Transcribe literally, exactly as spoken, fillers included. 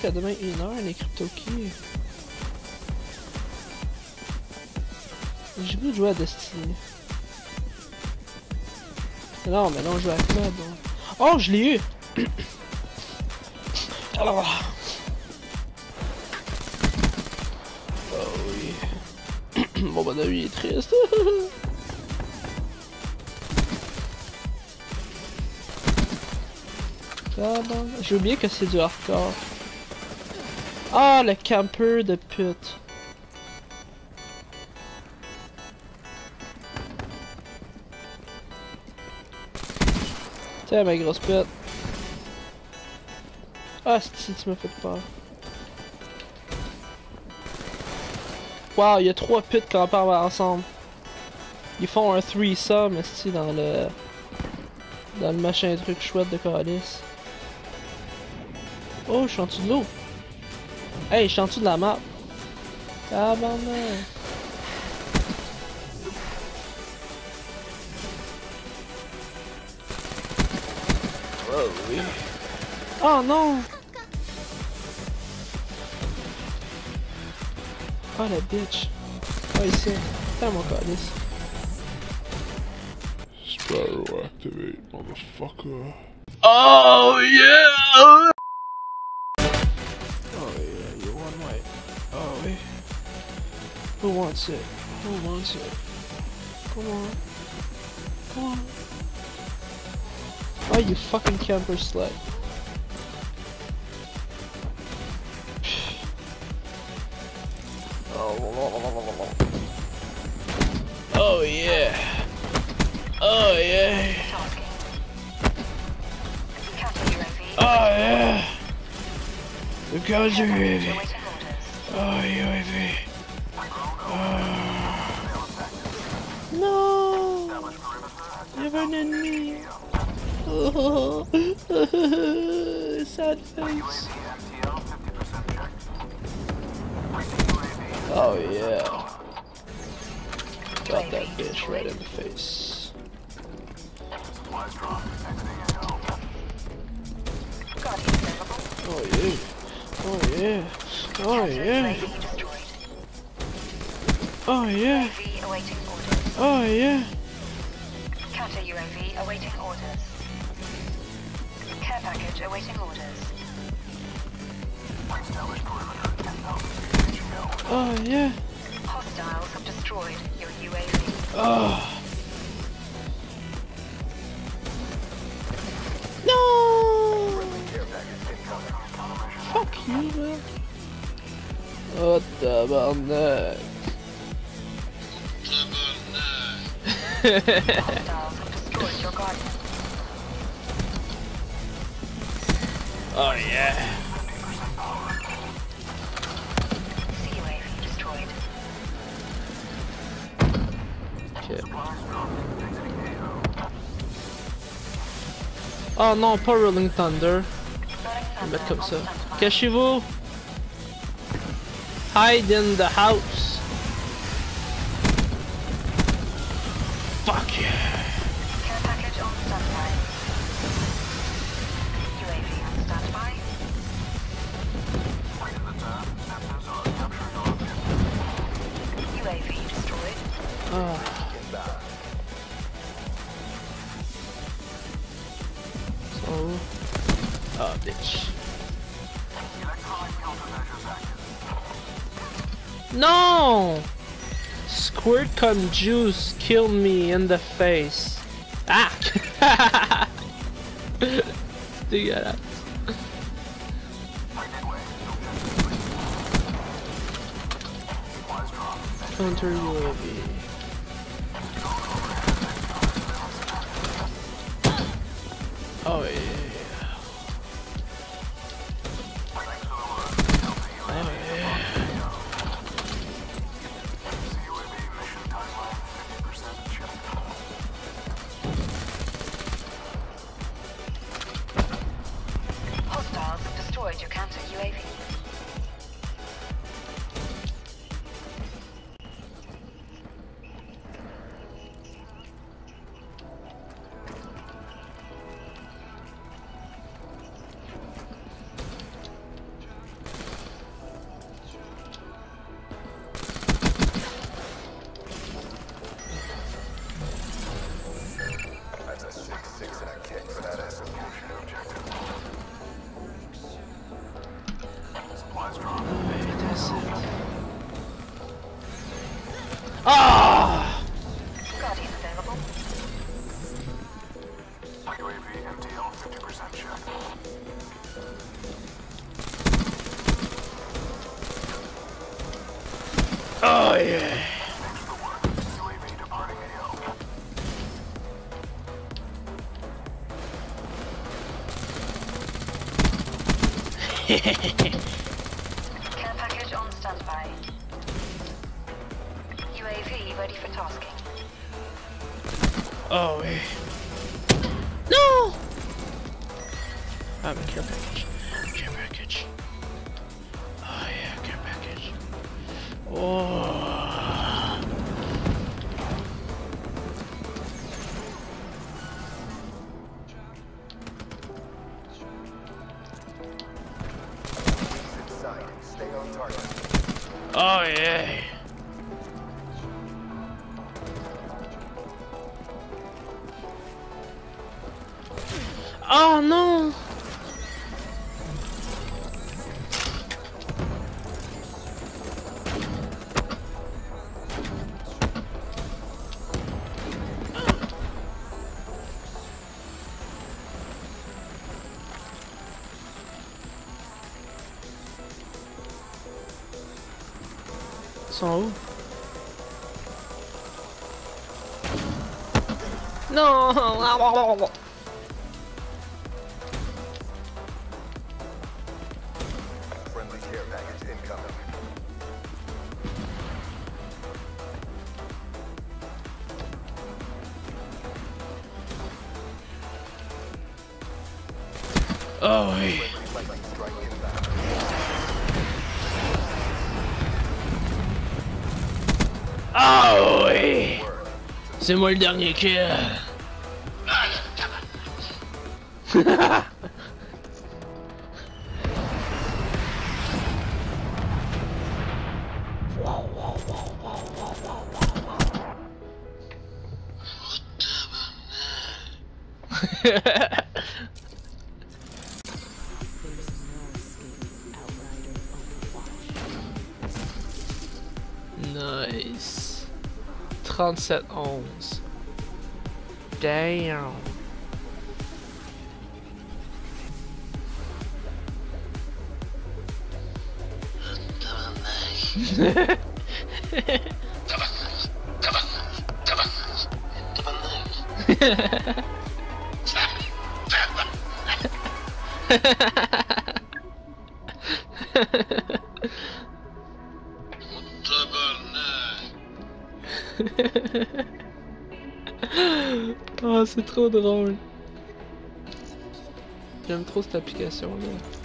jusqu'à demain une heure, les crypto-keys. J'ai goût de jouer à Destiny. Non, mais non, je joue à Club. Hein. Oh, je l'ai eu! Oh. Oh oui. Mon bon ami est triste. Ah bon, j'ai oublié que c'est du hardcore. Ah, le camper de pute. Tiens, ma grosse pute. Ah, si tu m'as fait peur. Wow, il y a trois putes qui campent ensemble. Ils font un threesome, esti, dans le... Dans le machin truc chouette de calice. Oh, je suis en dessous de l'eau. Hey, je suis en dessous de la map. Ah, ben non. Oh oui. Oh non. Oh la bitch. Oh ici. Putain mon calice. Sparrow activate, motherfucker. Oh yeah! Oh yeah, you want white. Oh wait. Who wants it? Who wants it? Come on. Come on. Oh, you fucking camper slut. Oh yeah. Oh yeah. Oh yeah. The guns are heavy. Oh U A V. Oh. No. You're an enemy. Oh. Sad face. Oh yeah. Got that bitch right in the face. Oh yeah. Oh yeah. Oh yeah. Oh yeah. Oh yeah. Counter U A V awaiting orders. Care package awaiting orders. Oh yeah. Hostiles have destroyed your U A V. Oh. No. Fuck you, man. What the tabarnak. Hostiles have destroyed your guardian. Oh yeah. C U A V destroyed. Okay. Oh non, pas Rolling Thunder. Je vais mettre comme ça. Cachez-vous. Hide in the house. Fuck yeah. Care package on standby. U A V on standby. U A V destroyed. Oh. So. Oh, bitch. No! Squirt cum juice killed me in the face. Ah! Dégueulasse. Counter U A V. Oh yeah. Oh yeah. Hostiles have destroyed your counter U A V. Ah! Guardian available. U A V M T L fifty percent check. Oh yeah. Thanks for the work. U A V departing A O. Care package on standby. U A V ready for tasking. Oh yeah. No! I have a care package. Care package. Oh yeah, care package. Oh. Stay on target. Oh yeah. Oh no. Ils sont où? Non! Friendly care package incoming. Oh oui. Lightning strike inbound. Oh oui. C'est moi le dernier kill. Nice. trente-sept onze. Damn. Oh, c'est trop drôle. J'aime trop cette application là.